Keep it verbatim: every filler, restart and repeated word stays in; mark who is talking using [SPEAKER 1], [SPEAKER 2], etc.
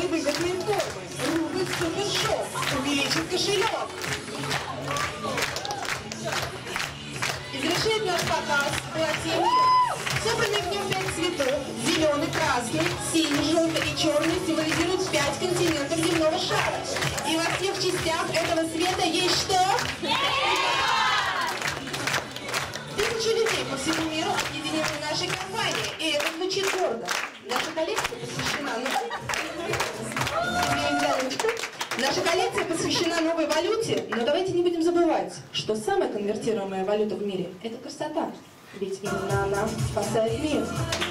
[SPEAKER 1] выгодные формы. Рубль супершоп увеличит кошелек. И завершает наш показ платье «Мир». Собранные в нем пять цветов – зеленый, красный, синий, желтый и черный – символизируют пять континентов земного шара. И во всех частях этого света есть что? Тысячи людей по всему миру объединены нашей компанией, и это звучит гордо. Наша коллекция посвящена Наша коллекция посвящена новой валюте, но давайте не будем забывать, что самая конвертируемая валюта в мире – это красота, ведь именно она спасает мир.